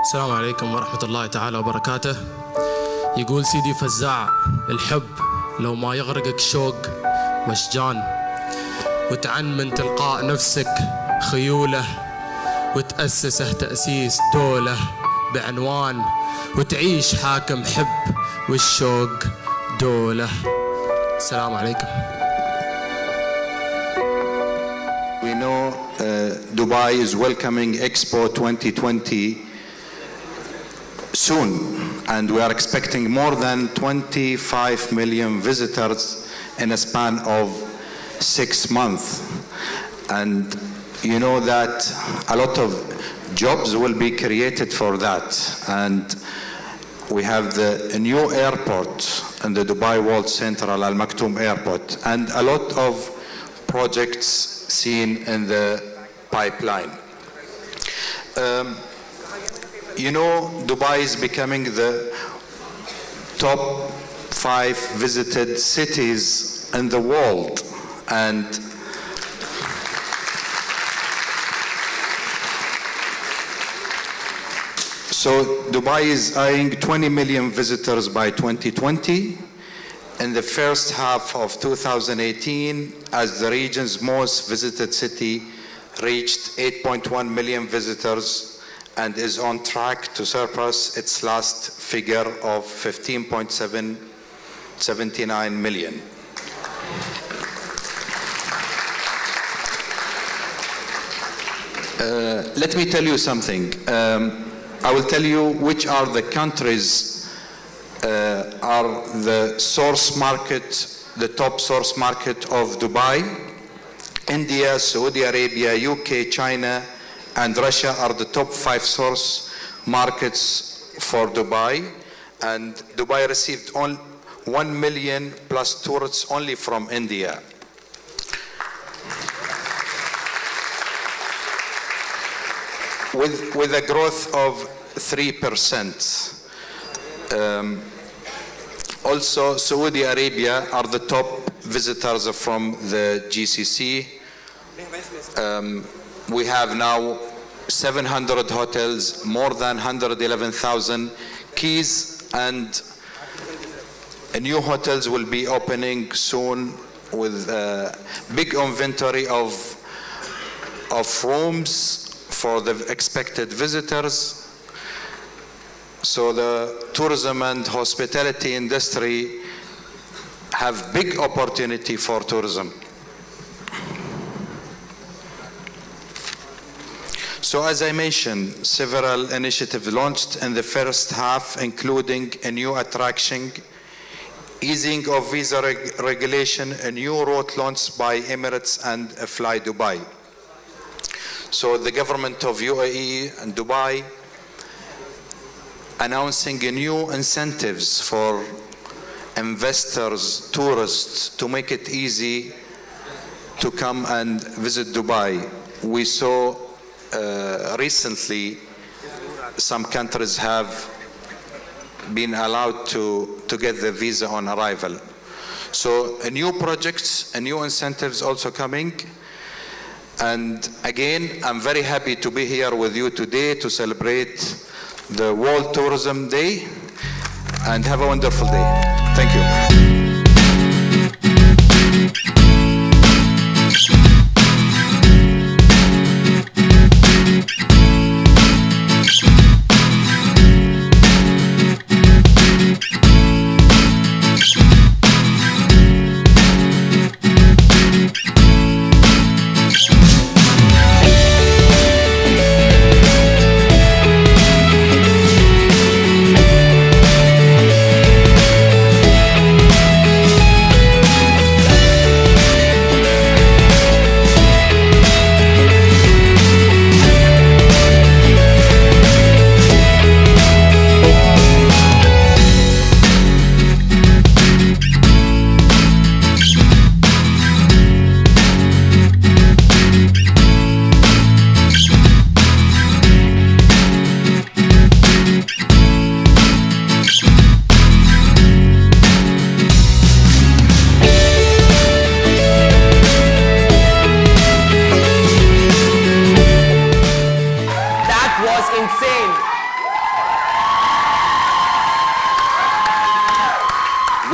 السلام عليكم ورحمة الله تعالى وبركاته. يقول سيدي فزاع: الحب لو ما يغرقك شوق واشجان، وتعن من تلقاء نفسك خيوله، وتأسسه تأسيس دولة بعنوان، وتعيش حاكم حب والشوق دولة. السلام عليكم. We know Dubai is welcoming Expo 2020 soon, and we are expecting more than 25 million visitors in a span of 6 months. And you know that a lot of jobs will be created for that. And we have the new airport in the Dubai World Central Al Maktoum Airport, and a lot of projects seen in the pipeline. You know, Dubai is becoming the top 5 visited cities in the world, and so Dubai is eyeing 20 million visitors by 2020. In the first half of 2018, as the region's most visited city reached 8.1 million visitors and is on track to surpass its last figure of 15.79 million. Let me tell you something. I will tell you which are the countries are the source market, the top source market of Dubai. India, Saudi Arabia, UK, China, and Russia are the top 5 source markets for Dubai. And Dubai received 1 million plus tourists only from India. With a growth of 3%. Also, Saudi Arabia are the top visitors from the GCC. We have now 700 hotels, more than 111,000 keys, and new hotels will be opening soon with a big inventory of rooms for the expected visitors. So the tourism and hospitality industry have big opportunity for tourism. So as I mentioned, several initiatives launched in the first half, including a new attraction, easing of visa regulation, a new route launched by Emirates and Fly Dubai. So the government of UAE and Dubai announcing new incentives for investors, tourists, to make it easy to come and visit Dubai. We saw recently some countries have been allowed to get the visa on arrival. So new projects and new incentives also coming. And again, I'm very happy to be here with you today to celebrate the World Tourism Day, and have a wonderful day. Thank you.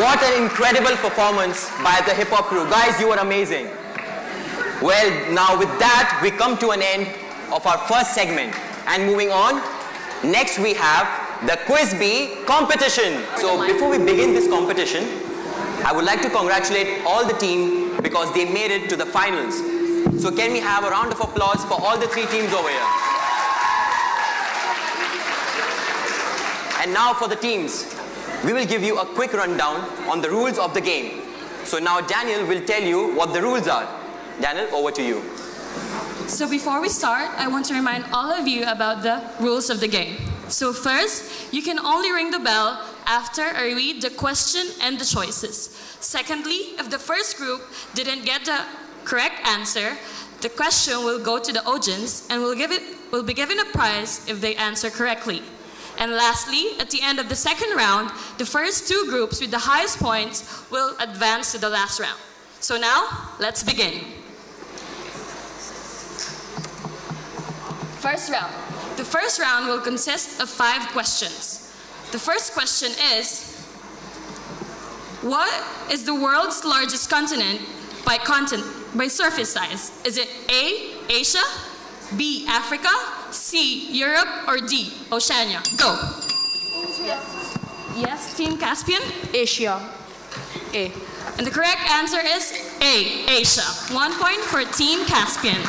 what an incredible performance by the hip hop crew. Guys, you were amazing. Well, now with that, we come to an end of our first segment. And moving on, next we have the Quiz Bee competition. So before we begin this competition, I would like to congratulate all the team because they made it to the finals. So can we have a round of applause for all the 3 teams over here? And now for the teams, we will give you a quick rundown on the rules of the game. So now Daniel will tell you what the rules are. Daniel, over to you. So before we start, I want to remind all of you about the rules of the game. So first, you can only ring the bell after I read the question and the choices. Secondly, if the first group didn't get the correct answer, the question will go to the audience and will be given a prize if they answer correctly. And lastly, at the end of the second round, the first 2 groups with the highest points will advance to the last round. So now, let's begin. First round. The first round will consist of 5 questions. The first question is, what is the world's largest continent by surface size? Is it A, Asia, B, Africa, C, Europe, or D, Oceania? Go. Yes, Team Caspian? Asia. A. And the correct answer is A, Asia. 1 point for Team Caspian.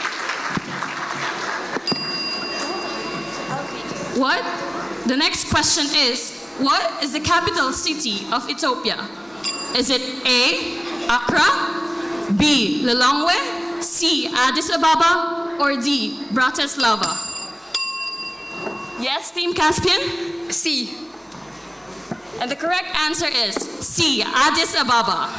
What? The next question is, what is the capital city of Ethiopia? Is it A, Accra, B, Lilongwe, C, Addis Ababa, or D, Bratislava? Yes, Team Caspian? C. And the correct answer is C, Addis Ababa.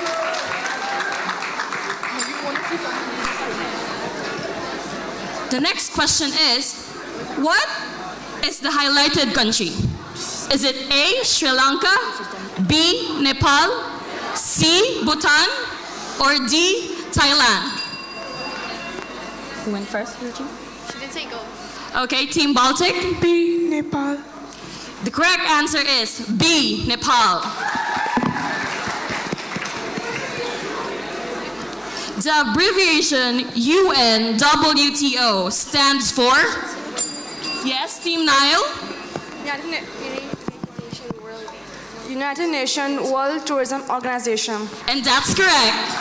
The next question is, what is the highlighted country? Is it A, Sri Lanka, B, Nepal, C, Bhutan, or D, Thailand? Who went first, Virgin? She didn't say go. Okay, Team Baltic? B. Nepal. The correct answer is B, Nepal. The abbreviation UNWTO stands for? Yes, Team Nile? United Nations World Tourism Organization. And that's correct.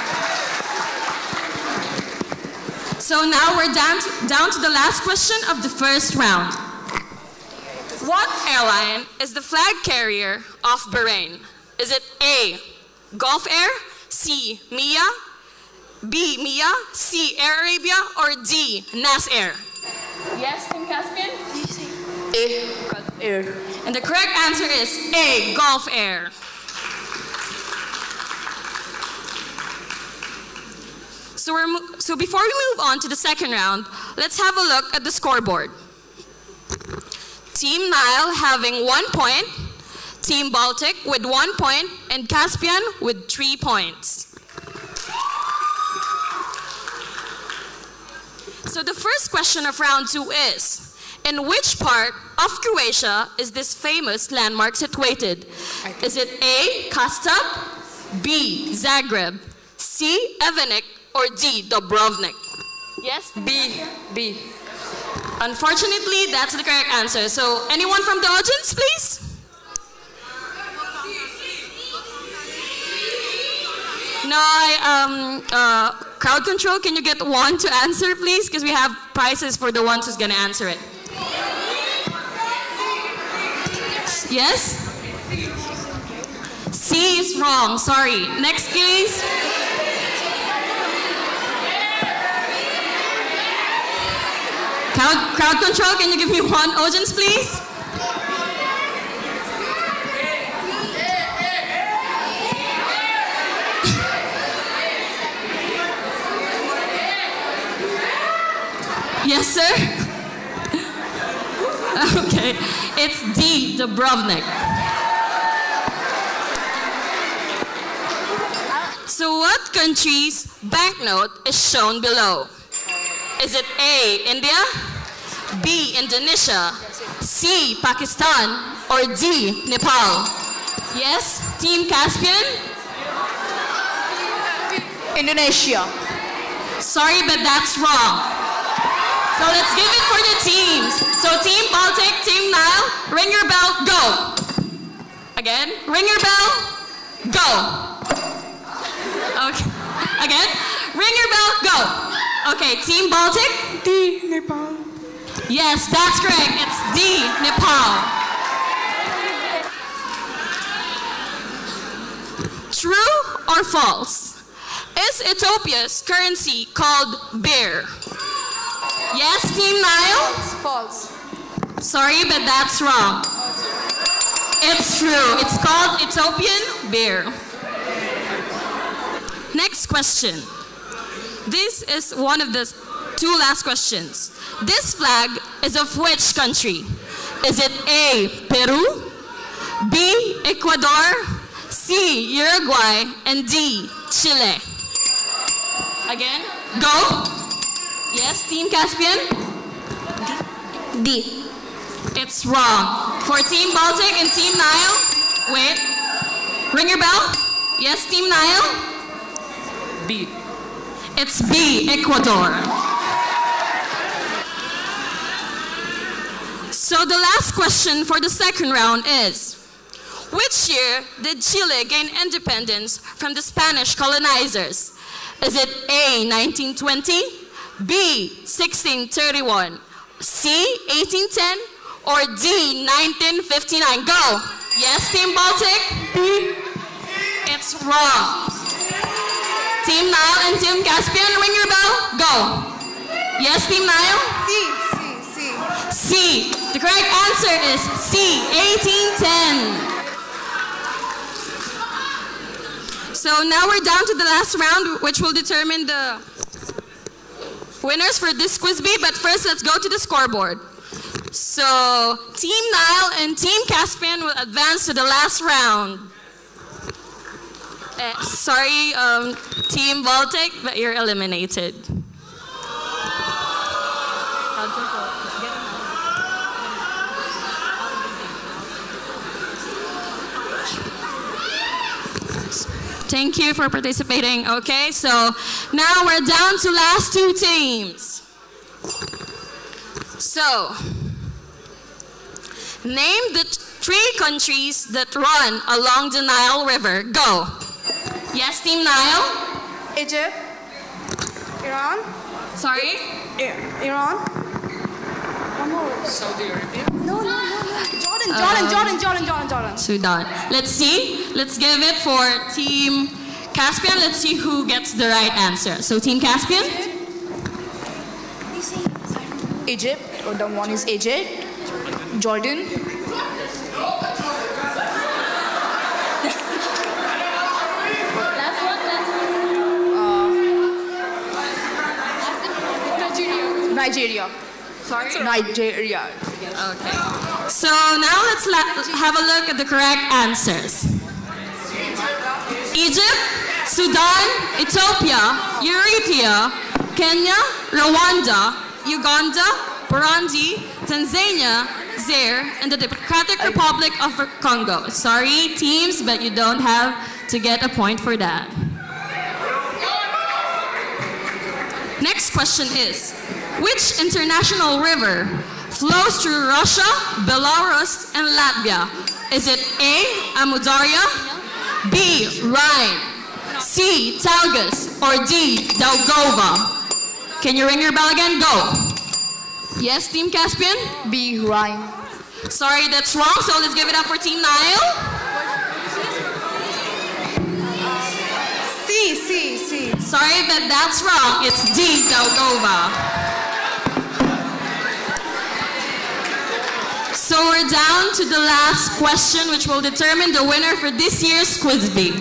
So now we're down to the last question of the first round. What airline is the flag carrier of Bahrain? Is it A, Gulf Air, C, Mia, B, Mia, C, Air Arabia, or D, Nas Air? Yes, Team Caspian? A. Gulf Air. And the correct answer is A, Gulf Air. So before we move on to the second round, let's have a look at the scoreboard. Team Nile having 1 point, Team Baltic with 1 point, and Caspian with 3 points. So the first question of round 2 is, in which part of Croatia is this famous landmark situated? Is it A, Kastub, B, Zagreb, C, Evenik, or D, Dubrovnik? Yes? B. B. Unfortunately, that's the correct answer. So anyone from the audience, please? No, crowd control, can you get one to answer, please? Because we have prizes for the ones who's going to answer it. Yes? C is wrong, sorry. Next, please. Crowd control, can you give me one audience, please? Yes, sir? Okay, it's D, Dubrovnik. So what country's banknote is shown below? Is it A, India, B, Indonesia, C, Pakistan, or D, Nepal? Yes? Team Caspian? Indonesia. Sorry, but that's wrong. So let's give it for the teams. So Team Baltic, Team Nile, ring your bell, go. Again, ring your bell, go. Okay, again, ring your bell, go. Okay, Team Baltic? D. Nepal. Yes, that's correct. It's D, Nepal. True or false? Is Ethiopia's currency called birr? Yes, Team Nile? False. Sorry, but that's wrong. It's true. It's called Ethiopian birr. Next question. This is one of the two last questions. This flag is of which country? Is it A, Peru, B, Ecuador, C, Uruguay, and D, Chile? Again, go. Yes, Team Caspian? D. It's wrong. For Team Baltic and Team Nile, wait. Ring your bell. Yes, Team Nile? B. It's B, Ecuador. So the last question for the second round is, which year did Chile gain independence from the Spanish colonizers? Is it A, 1920, B, 1631, C, 1810, or D, 1959? Go. Yes, Team Baltic? B. It's wrong. Team Nile and Team Caspian, ring your bell. Go. Yes, Team Nile? C. C. The correct answer is C, 1810. So now we're down to the last round, which will determine the winners for this quiz bee, but first let's go to the scoreboard. So Team Nile and Team Caspian will advance to the last round. Sorry, Team Baltic, but you're eliminated. Thank you for participating. Okay, so now we're down to last two teams. So, name the three countries that run along the Nile River. Go. Yes, Team Nile? Egypt. Iran. Sorry? Iran. One more. Saudi Arabia. No. Jordan. Sudan. Let's see. Let's give it for Team Caspian. Let's see who gets the right answer. So Team Caspian? Egypt. Or the one is Egypt. Jordan. Nigeria. Sorry? Nigeria. Okay. So now let's have a look at the correct answers. Egypt, Sudan, Ethiopia, Eritrea, Kenya, Rwanda, Uganda, Burundi, Tanzania, Zaire, and the Democratic Republic of Congo. Sorry, teams, but you don't have to get a point for that. Next question is, which international river flows through Russia, Belarus, and Latvia? Is it A, Amudarya, B, Rhine, C, Tagus, or D, Daugava? Can you ring your bell again? Go. Yes, Team Caspian? B, Rhine. Sorry, that's wrong, so let's give it up for Team Nile. C. Sorry, but that's wrong. It's D, Daugava. So we're down to the last question, which will determine the winner for this year's quiz bee.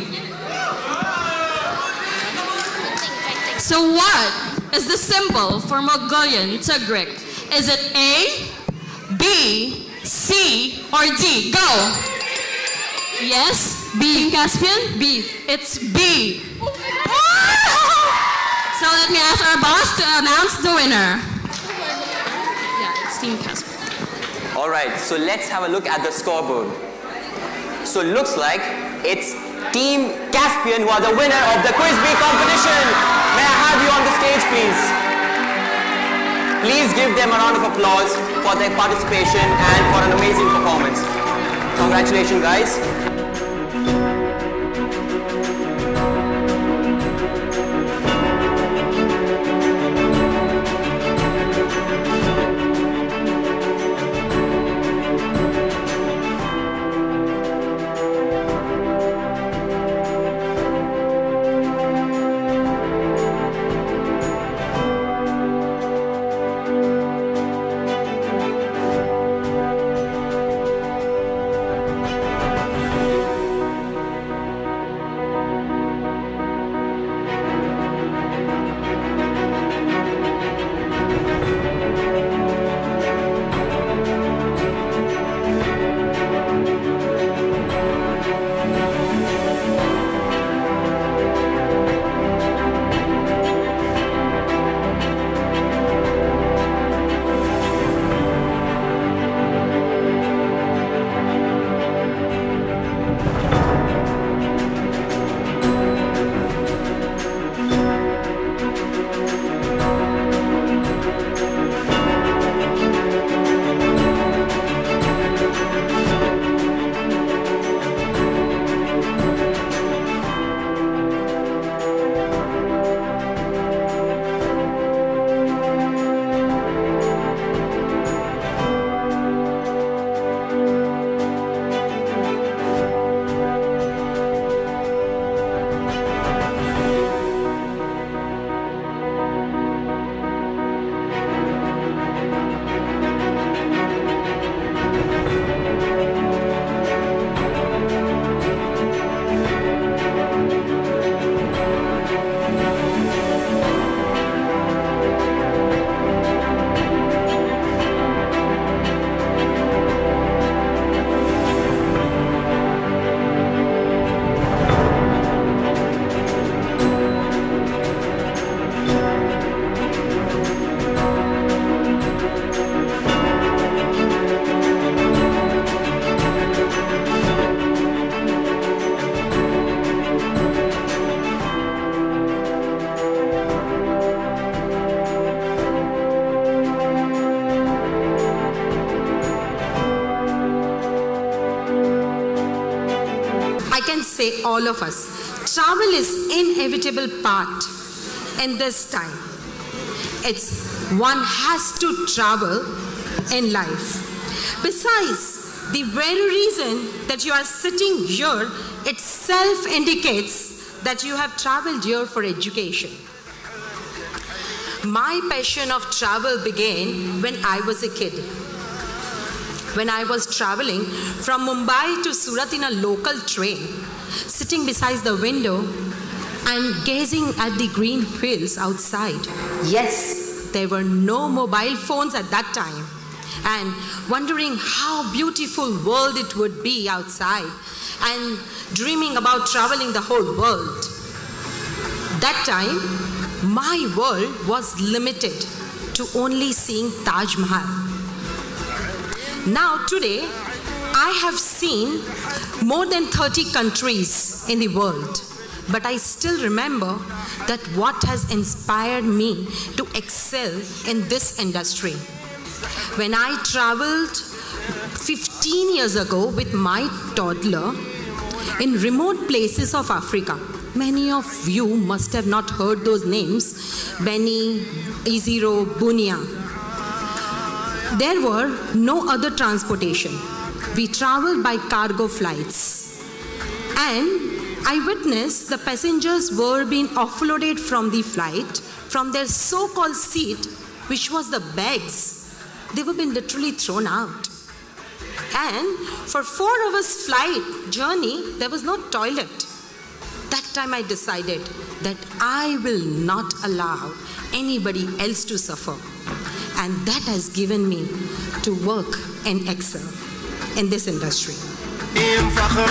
So what is the symbol for Mongolian Tigric? Is it A, B, C, or D? Go. Yes, B. Team Caspian? B. It's B. So let me ask our boss to announce the winner. Yeah, it's Team Caspian. All right, so let's have a look at the scoreboard. So it looks like It's Team Caspian who are the winner of the Quiz Bee competition. May I have you on the stage, please? Please give them a round of applause for their participation and for an amazing performance. Congratulations, guys. Say all of us, travel is inevitable part in this time. It's one has to travel in life. Besides, the very reason that you are sitting here itself indicates that you have traveled here for education. My passion of travel began when I was a kid. When I was traveling from Mumbai to Surat in a local train, sitting beside the window and gazing at the green fields outside. Yes, there were no mobile phones at that time. And wondering how beautiful world it would be outside and dreaming about traveling the whole world. That time, my world was limited to only seeing Taj Mahal. Now today, I have seen more than 30 countries in the world, but I still remember that what has inspired me to excel in this industry. When I traveled 15 years ago with my toddler in remote places of Africa, many of you must have not heard those names, Beni, Iziro, Bunia. There were no other transportation. We traveled by cargo flights. And I witnessed the passengers were being offloaded from the flight, from their so-called seat, which was the bags. They were being literally thrown out. And for 4 hours flight journey, there was no toilet. That time I decided that I will not allow anybody else to suffer. And that has given me to work and excel in this industry. فخر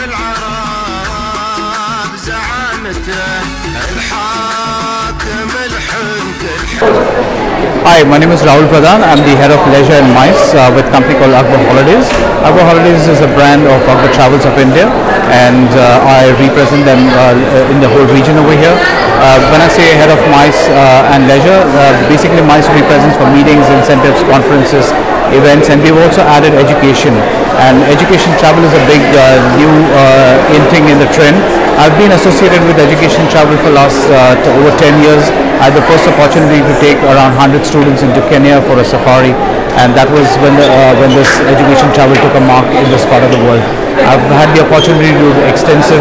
العرب زعامته الحاكم الحنك Hi, my name is Rahul Pradhan. I'm the head of leisure and MICE with a company called Akbar Holidays. Akbar Holidays is a brand of Akbar Travels of India, and I represent them in the whole region over here. When I say head of MICE and leisure, basically MICE represents for meetings, incentives, conferences, events, and we've also added education. And education travel is a big new thing in the trend. I've been associated with education travel for last over 10 years. I had the first opportunity to take around 100 students into Kenya for a safari, and that was when this education travel took a mark in this part of the world. I've had the opportunity to do extensive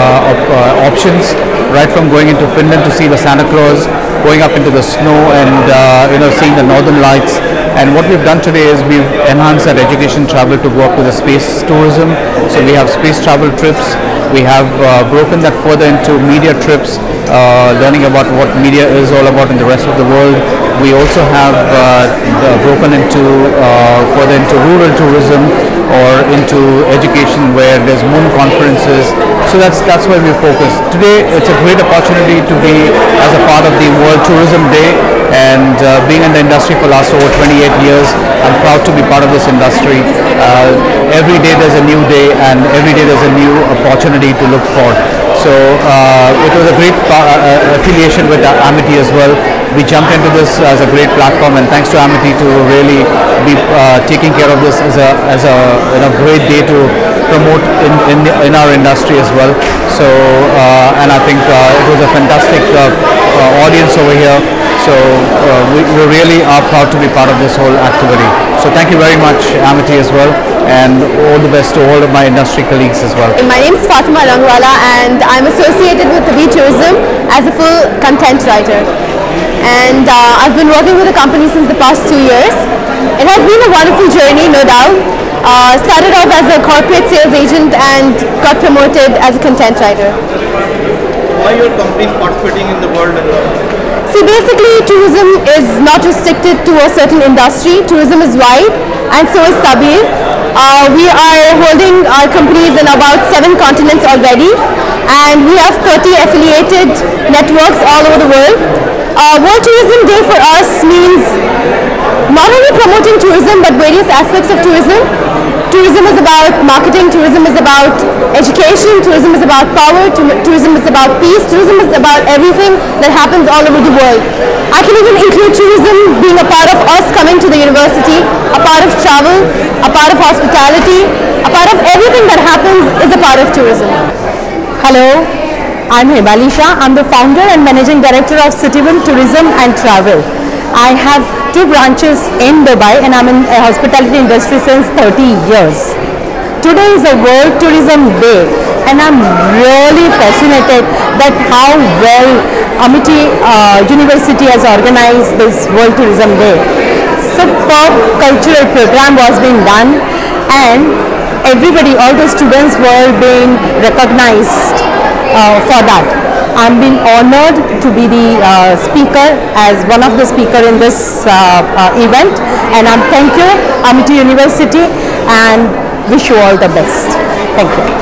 options, right from going into Finland to see the Santa Claus, going up into the snow and seeing the northern lights. And what we've done today is we've enhanced that education travel to work with the space tourism. So we have space travel trips. We have broken that further into media trips, learning about what media is all about in the rest of the world. We also have broken into further into rural tourism or into education where there's moon conferences. So that's where we focus. Today it's a great opportunity to be as a part of the World Tourism Day, and being in the industry for last over 28 years, I'm proud to be part of this industry. Every day there's a new day, and every day there's a new opportunity to look for. So it was a great affiliation with Amity as well. We jumped into this as a great platform, and thanks to Amity to really be taking care of this as a great day to promote in our industry as well. So and I think it was a fantastic audience over here. So we really are proud to be part of this whole activity. So thank you very much, Amity, as well, and all the best to all of my industry colleagues as well. My name is Fatima Rangwala, and I'm associated with WeTourism as a full content writer. And I've been working with the company since the past 2 years. It has been a wonderful journey, no doubt. Started off as a corporate sales agent and got promoted as a content writer. Why your company is participating in the world? See, basically tourism is not restricted to a certain industry. Tourism is wide, and so is Tabir. We are holding our companies in about 7 continents already, and we have 30 affiliated networks all over the world. World Tourism Day for us means not only promoting tourism but various aspects of tourism. Tourism is about marketing, tourism is about education, tourism is about power, tourism is about peace, tourism is about everything that happens all over the world. I can even include tourism being a part of us coming to the university, a part of travel, a part of hospitality, a part of everything that happens is a part of tourism. Hello, I'm Hemali Shah. I'm the founder and managing director of Citizen Tourism and Travel. I have 2 branches in Dubai, and I'm in the hospitality industry since 30 years. Today is a World Tourism Day, and I'm really fascinated that how well Amity University has organized this World Tourism Day. Superb cultural program was being done, and everybody, all the students were being recognized for that. I'm being honored to be the speaker, as one of the speaker in this event, and thank you Amity University, and wish you all the best. Thank you.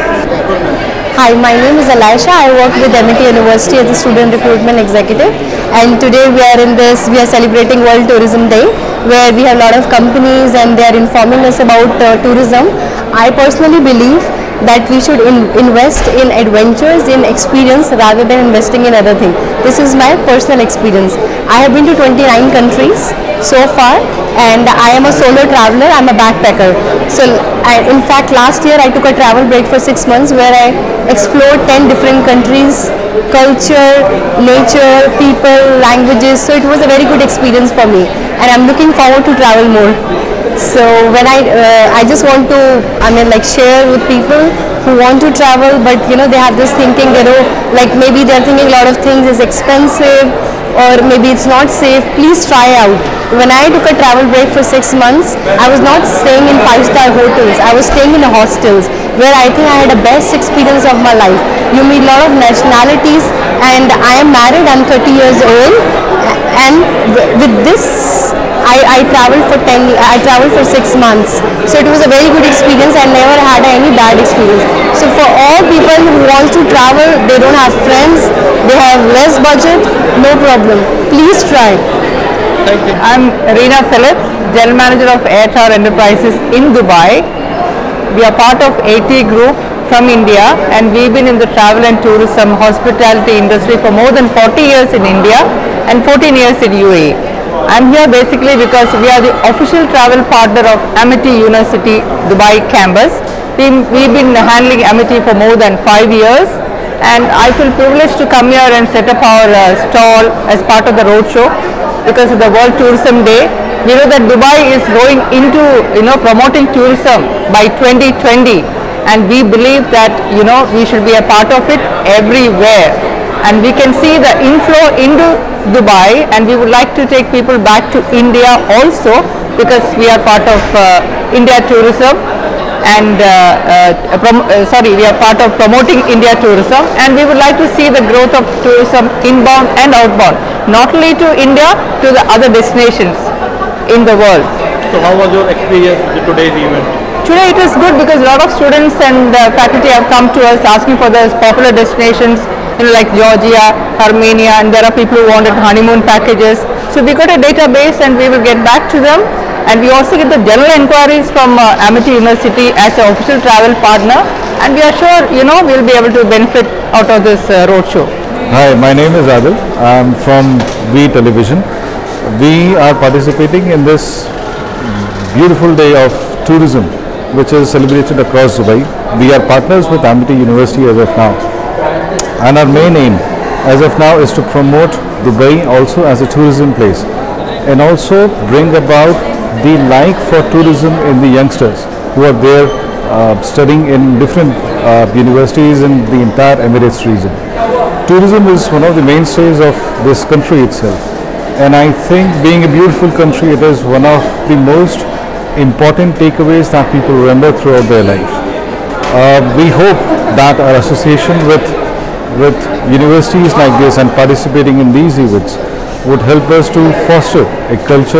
Hi, my name is Alisha. I work with Amity University as a student recruitment executive, and today we are celebrating World Tourism Day, where we have a lot of companies and they are informing us about tourism. I personally believe that we should invest in adventures, in experience, rather than investing in other things. This is my personal experience. I have been to 29 countries so far, and I am a solo traveler. I'm a backpacker. So in fact last year I took a travel break for 6 months where I explored 10 different countries, culture, nature, people, languages. So it was a very good experience for me, and I'm looking forward to travel more. So when I just want to, share with people who want to travel, but they have this thinking, maybe they're thinking a lot of things is expensive, or maybe it's not safe. Please try out. When I took a travel break for 6 months, I was not staying in 5-star hotels. I was staying in hostels, where I think I had the best experience of my life. You meet a lot of nationalities, and I am married. I'm 30 years old, and with this I traveled for 6 months. So it was a very good experience. I never had any bad experience. So for all people who want to travel, they don't have friends, they have less budget, no problem. Please try. I'm Reena Philip, General Manager of Air Tower Enterprises in Dubai. We are part of AT Group from India, and we've been in the travel and tourism hospitality industry for more than 40 years in India and 14 years in UAE. I'm here basically because we are the official travel partner of Amity University Dubai campus. We've been handling Amity for more than 5 years, and I feel privileged to come here and set up our stall as part of the roadshow because of the World Tourism Day. We know that Dubai is going into promoting tourism by 2020, and we believe that we should be a part of it everywhere, and we can see the inflow into Dubai, and we would like to take people back to India also because we are part of India tourism, and we are part of promoting India tourism, and we would like to see the growth of tourism inbound and outbound, not only to India, to the other destinations in the world. So how was your experience with today's event? Today it was good because a lot of students and faculty have come to us asking for those popular destinations like Georgia, Armenia, and there are people who wanted honeymoon packages. So we got a database and we will get back to them, and we also get the general inquiries from Amity University as an official travel partner, and we are sure we'll be able to benefit out of this roadshow. Hi, my name is Adil. I'm from WeTel-TV. We are participating in this beautiful day of tourism which is celebrated across Dubai. We are partners with Amity University as of now, and our main aim as of now is to promote Dubai also as a tourism place and also bring about the like for tourism in the youngsters who are there studying in different universities in the entire Emirates region. Tourism is one of the mainstays of this country itself, and I think being a beautiful country, it is one of the most important takeaways that people remember throughout their life. We hope that our association with universities like this and participating in these events would help us to foster a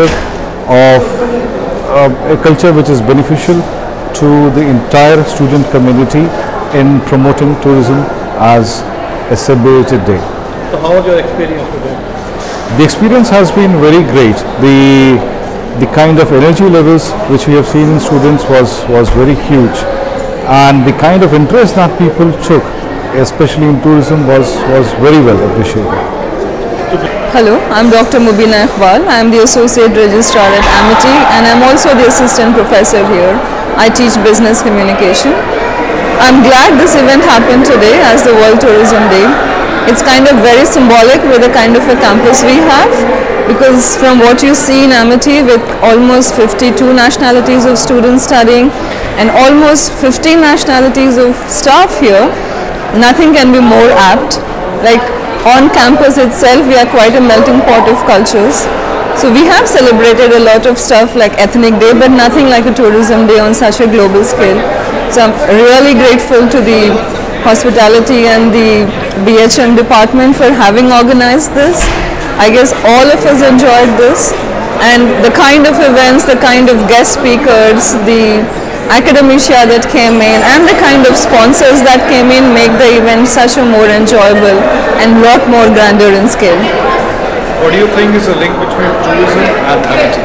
culture which is beneficial to the entire student community in promoting tourism as a celebrated day. So how was your experience today? The experience has been very great. The kind of energy levels which we have seen in students was very huge, and the kind of interest that people took, especially in tourism, was very well appreciated. Hello, I'm Dr. Mubina Iqbal. I am the Associate Registrar at Amity, and I'm also the Assistant Professor here. I teach Business Communication. I'm glad this event happened today as the World Tourism Day. It's kind of very symbolic with the kind of a campus we have, because from what you see in Amity with almost 52 nationalities of students studying and almost 50 nationalities of staff here, nothing can be more apt. Like on campus itself, we are quite a melting pot of cultures. So we have celebrated a lot of stuff like Ethnic Day, but nothing like a tourism day on such a global scale. So I'm really grateful to the hospitality and the BHM department for having organized this. I guess all of us enjoyed this, and the kind of events, the kind of guest speakers, the academia that came in, and the kind of sponsors that came in make the event such a more enjoyable and lot more grander in scale. What do you think is the link between tourism and Amity?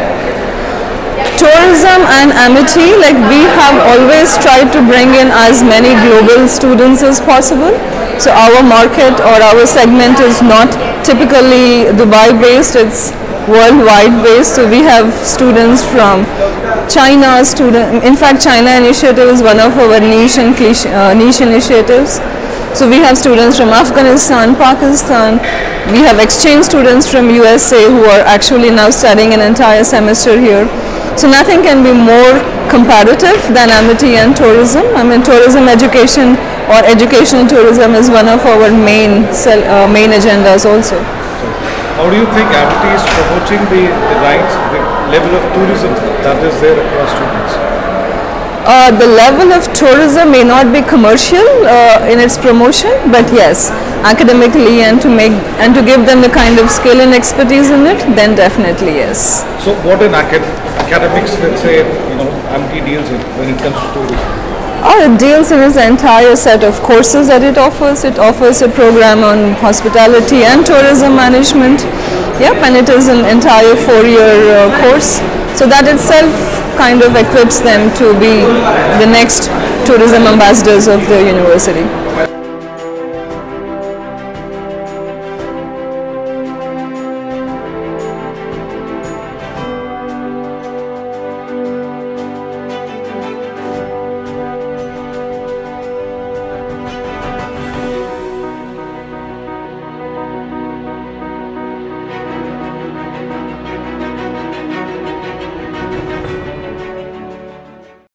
Tourism and Amity, like we have always tried to bring in as many global students as possible. So our market or our segment is not typically Dubai based, it's worldwide based. So we have students from China, in fact China initiative is one of our niche initiatives. So we have students from Afghanistan, Pakistan, we have exchange students from USA who are actually now studying an entire semester here. So nothing can be more comparative than Amity and tourism. I mean, tourism education or educational tourism is one of our main agendas also. How do you think Amity is promoting the level of tourism that is there across students? The level of tourism may not be commercial in its promotion, but yes, academically and to give them the kind of skill and expertise in it, then definitely yes. So what in academics, let's say, Amity deals in when it comes to tourism? It deals in its entire set of courses that it offers. It offers a program on hospitality and tourism management. Yep, and it is an entire 4-year course. So that itself kind of equips them to be the next tourism ambassadors of the university.